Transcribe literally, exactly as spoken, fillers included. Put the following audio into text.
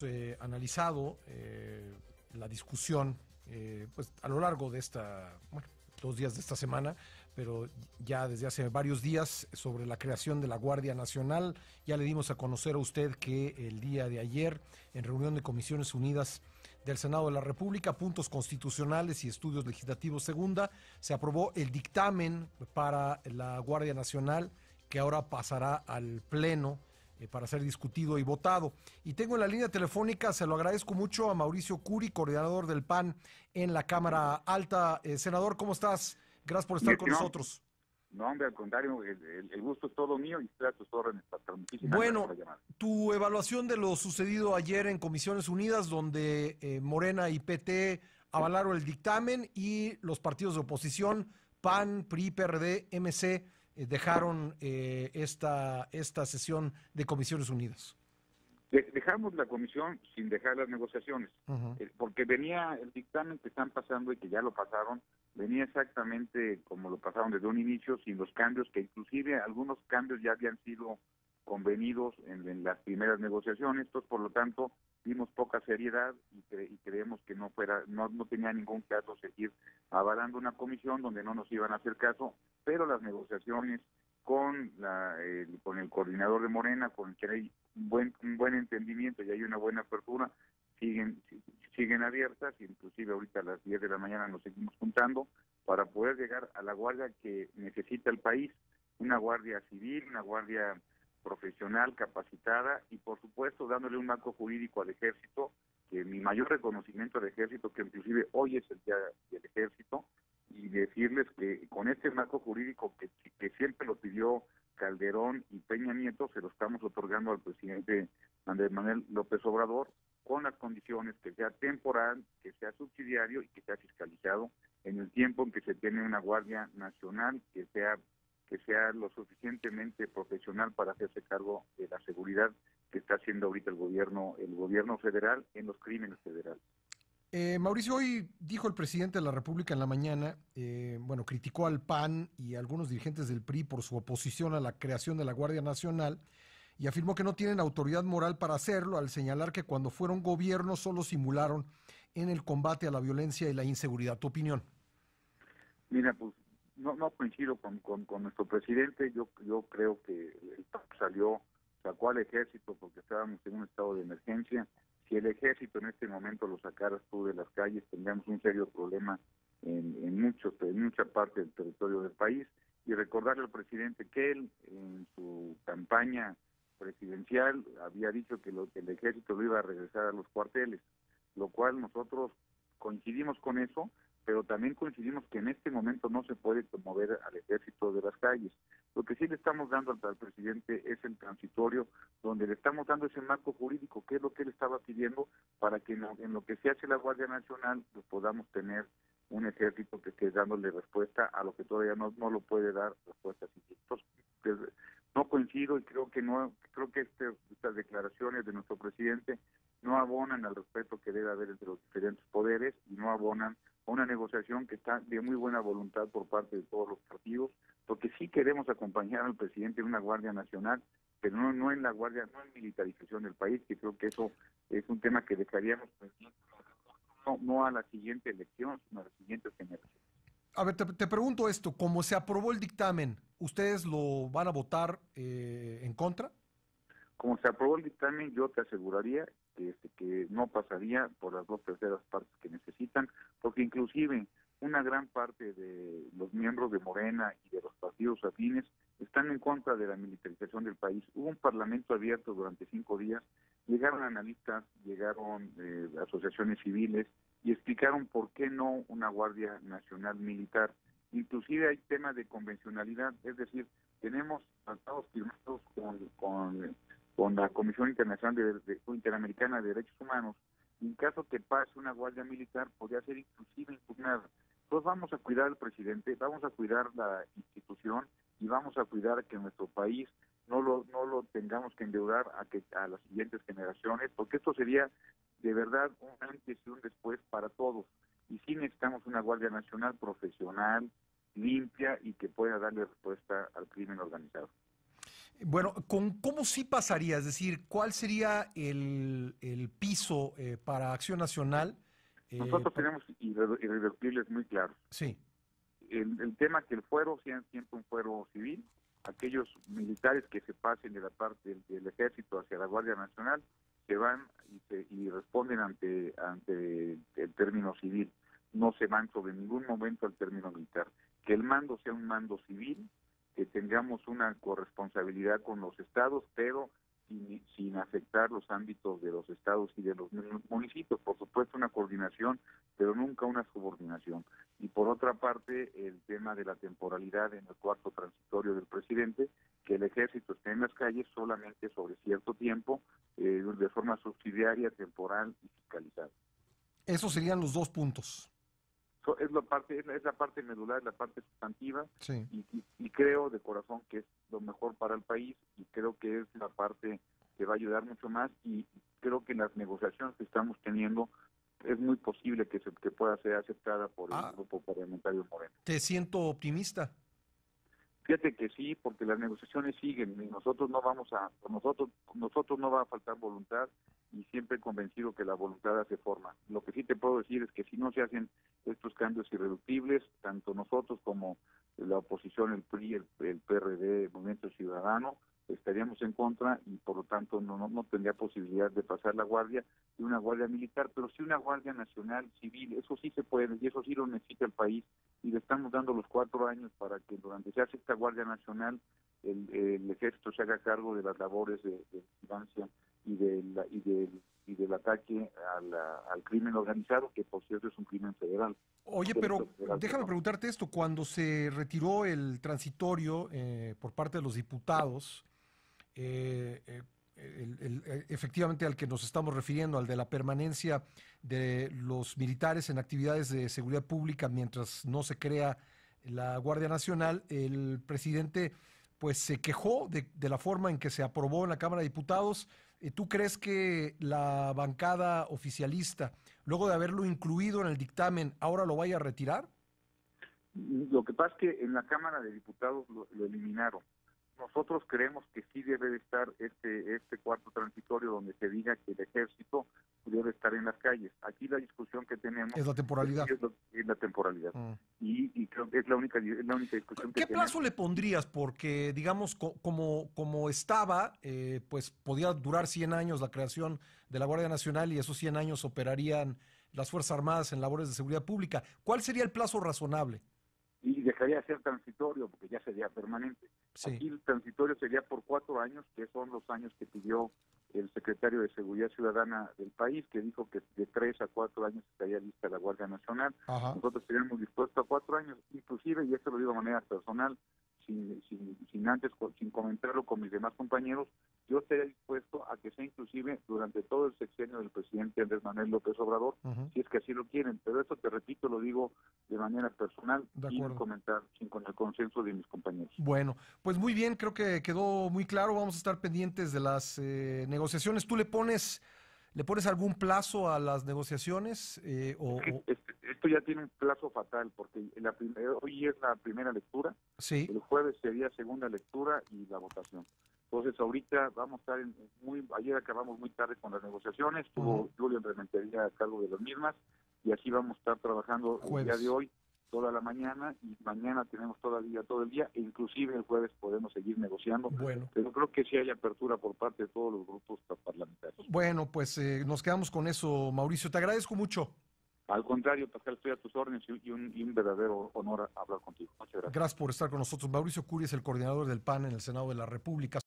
eh, analizado eh, la discusión eh, pues a lo largo de esta, bueno, dos días de esta semana, pero ya desde hace varios días sobre la creación de la Guardia Nacional. Ya le dimos a conocer a usted que el día de ayer, en reunión de Comisiones Unidas del Senado de la República, Puntos Constitucionales y Estudios Legislativos Segunda, se aprobó el dictamen para la Guardia Nacional, que ahora pasará al Pleno eh, para ser discutido y votado. Y tengo en la línea telefónica, se lo agradezco mucho, a Mauricio Curi, coordinador del P A N en la Cámara Alta. Eh, senador, ¿cómo estás? Gracias por estar con No, nosotros. no, hombre, al contrario, el, el, el gusto es todo mío y estoy a tus órdenes, Pastor. Muchísimas gracias por Bueno, la llamada. tu evaluación de lo sucedido ayer en Comisiones Unidas, donde eh, Morena y P T avalaron el dictamen y los partidos de oposición, P A N, P R I, P R D, M C, eh, dejaron eh, esta, esta sesión de Comisiones Unidas. De, dejamos la comisión sin dejar las negociaciones, Uh-huh. eh, porque venía el dictamen que están pasando y que ya lo pasaron, venía exactamente como lo pasaron desde un inicio, sin los cambios, que inclusive algunos cambios ya habían sido convenidos en, en las primeras negociaciones. Entonces, por lo tanto, vimos poca seriedad y, cre y creemos que no fuera, no, no tenía ningún caso seguir avalando una comisión donde no nos iban a hacer caso, pero las negociaciones con la el, con el coordinador de Morena, con el que hay un buen un buen entendimiento y hay una buena apertura, siguen siguen abiertas, inclusive ahorita a las diez de la mañana nos seguimos juntando para poder llegar a la guardia que necesita el país, una guardia civil, una guardia profesional, capacitada y por supuesto dándole un marco jurídico al ejército, que mi mayor reconocimiento al ejército, que inclusive hoy es el día del ejército, y decirles que con este marco jurídico que, que siempre lo pidió Calderón y Peña Nieto, se lo estamos otorgando al presidente Andrés Manuel López Obrador, con las condiciones que sea temporal, que sea subsidiario y que sea fiscalizado en el tiempo en que se tiene una Guardia Nacional que sea que sea lo suficientemente profesional para hacerse cargo de la seguridad que está haciendo ahorita el gobierno el gobierno federal en los crímenes federales. Eh, Mauricio, hoy dijo el presidente de la República en la mañana, eh, bueno, criticó al P A N y a algunos dirigentes del P R I por su oposición a la creación de la Guardia Nacional y afirmó que no tienen autoridad moral para hacerlo, al señalar que cuando fueron gobierno solo simularon en el combate a la violencia y la inseguridad. ¿Tu opinión? Mira, pues no no coincido con, con, con nuestro presidente. Yo yo creo que el P A N salió, sacó al ejército porque estábamos en un estado de emergencia. Si el ejército en este momento lo sacaras tú de las calles, tendríamos un serio problema en, en, muchos, en mucha parte del territorio del país. Y recordarle al presidente que él, en su campaña presidencial, había dicho que, lo, que el ejército lo iba a regresar a los cuarteles, lo cual nosotros coincidimos con eso, pero también coincidimos que en este momento no se puede mover al ejército de las calles. Lo que sí le estamos dando al, al presidente es el transitorio, donde le estamos dando ese marco jurídico, que es lo que él estaba pidiendo, para que en lo, en lo que se hace la Guardia Nacional pues podamos tener un ejército que esté dándole respuesta a lo que todavía no, no lo puede dar respuesta. Entonces, pues, no coincido y creo que no creo que este, estas declaraciones de nuestro presidente no abonan al respeto que debe haber entre los diferentes poderes y no abonan a una negociación que está de muy buena voluntad por parte de todos los partidos, porque sí queremos acompañar al presidente en una Guardia Nacional, pero no, no en la Guardia, no en militarización del país, que creo que eso es un tema que dejaríamos pendiente, no, no a la siguiente elección, sino a las siguientes generaciones. A ver, te, te pregunto esto, ¿cómo se aprobó el dictamen, ustedes lo van a votar eh, en contra? Como se aprobó el dictamen, yo te aseguraría que, este, que no pasaría por las dos terceras partes que necesitan, porque inclusive una gran parte de los miembros de Morena y de los partidos afines están en contra de la militarización del país. Hubo un parlamento abierto durante cinco días, llegaron analistas, llegaron eh, asociaciones civiles y explicaron por qué no una Guardia Nacional militar. Inclusive hay temas de convencionalidad, es decir, tenemos tratados firmados con, con con la Comisión Internacional de, de, Interamericana de Derechos Humanos, en caso que pase una guardia militar, podría ser inclusive impugnada. Entonces vamos a cuidar al presidente, vamos a cuidar la institución y vamos a cuidar que nuestro país no lo no lo tengamos que endeudar a que a las siguientes generaciones, porque esto sería de verdad un antes y un después para todos. Y sí necesitamos una Guardia Nacional profesional, limpia y que pueda darle respuesta al crimen organizado. Bueno, ¿con cómo sí pasaría? Es decir, ¿cuál sería el, el piso eh, para Acción Nacional? Eh, Nosotros por- tenemos irre- irreductibles muy claros. sí, El, el tema que el fuero sea siempre un fuero civil, aquellos militares que se pasen de la parte del, del ejército hacia la Guardia Nacional se van y, se, y responden ante, ante el término civil, no se van sobre ningún momento al término militar. Que el mando sea un mando civil, que tengamos una corresponsabilidad con los estados, pero sin, sin afectar los ámbitos de los estados y de los municipios. Por supuesto, una coordinación, pero nunca una subordinación. Y por otra parte, el tema de la temporalidad en el cuarto transitorio del presidente, que el ejército esté en las calles solamente sobre cierto tiempo, eh, de forma subsidiaria, temporal y fiscalizada. esos serían los dos puntos. So, es la parte es la, es la parte medular, la parte sustantiva, Sí. y, y, y creo de corazón que es lo mejor para el país, y creo que es la parte que va a ayudar mucho más, y creo que en las negociaciones que estamos teniendo es muy posible que se que pueda ser aceptada por el Ah, grupo parlamentario Moreno. te siento optimista. Fíjate que sí, porque las negociaciones siguen y nosotros no vamos a, nosotros, nosotros no va a faltar voluntad, y siempre he convencido que la voluntad hace forma. Lo que sí te puedo decir es que si no se hacen estos cambios irreductibles, tanto nosotros como la oposición, el P R I, el, el P R D, el Movimiento Ciudadano, estaríamos en contra, y por lo tanto no, no, no tendría posibilidad de pasar la guardia y una guardia militar, pero sí una guardia nacional civil. Eso sí se puede y eso sí lo necesita el país, y le estamos dando los cuatro años para que durante se hace esta guardia nacional el, el ejército se haga cargo de las labores de, de vigilancia y del y del y del ataque a la, al crimen organizado, que por cierto es un crimen federal. Oye, pero déjame preguntarte esto. Cuando se retiró el transitorio eh, por parte de los diputados, eh, eh, el, el, el, efectivamente al que nos estamos refiriendo, al de la permanencia de los militares en actividades de seguridad pública mientras no se crea la Guardia Nacional, el presidente pues se quejó de, de la forma en que se aprobó en la Cámara de Diputados. ¿Tú crees que la bancada oficialista, luego de haberlo incluido en el dictamen, ahora lo vaya a retirar? Lo que pasa es que en la Cámara de Diputados lo, lo eliminaron. Nosotros creemos que sí debe de estar este este cuarto transitorio donde se diga que el ejército debe estar en las calles. Aquí la discusión que tenemos es la temporalidad. Es, lo, es la temporalidad. Mm. Y, y creo que es la única es la única discusión que ¿Qué tenemos. plazo le pondrías? Porque, digamos, co como, como estaba, eh, pues podía durar cien años la creación de la Guardia Nacional, y esos cien años operarían las Fuerzas Armadas en labores de seguridad pública. ¿Cuál sería el plazo razonable? Y dejaría de ser transitorio, porque ya sería permanente. Sí. Aquí el transitorio sería por cuatro años, que son los años que pidió el secretario de Seguridad Ciudadana del país, que dijo que de tres a cuatro años estaría lista la Guardia Nacional. Ajá. Nosotros estaríamos dispuestos a cuatro años, inclusive, y esto lo digo de manera personal, sin, sin, sin antes, sin comentarlo con mis demás compañeros, yo estaría dispuesto a que sea inclusive durante todo el sexenio del presidente Andrés Manuel López Obrador, uh-huh. si es que así lo quieren, pero esto, te repito, lo digo de manera personal, sin comentar, sin con el consenso de mis compañeros. Bueno, pues muy bien, creo que quedó muy claro. Vamos a estar pendientes de las eh, negociaciones. ¿Tú le pones le pones algún plazo a las negociaciones? Eh, o, o... Este, esto ya tiene un plazo fatal, porque la primera, hoy es la primera lectura, sí. El jueves sería segunda lectura y la votación. Entonces ahorita vamos a estar en muy, ayer acabamos muy tarde con las negociaciones, estuvo uh-huh. Julio Rementería a cargo de las mismas, y así vamos a estar trabajando jueves. El día de hoy, toda la mañana, y mañana tenemos todavía todo el día, e inclusive el jueves podemos seguir negociando. Bueno. Pero creo que sí hay apertura por parte de todos los grupos parlamentarios. Bueno, pues eh, nos quedamos con eso, Mauricio. Te agradezco mucho. Al contrario, Pascal, estoy a tus órdenes, y un, y un verdadero honor hablar contigo. Muchas gracias. Gracias por estar con nosotros. Mauricio Curi es el coordinador del P A N en el Senado de la República.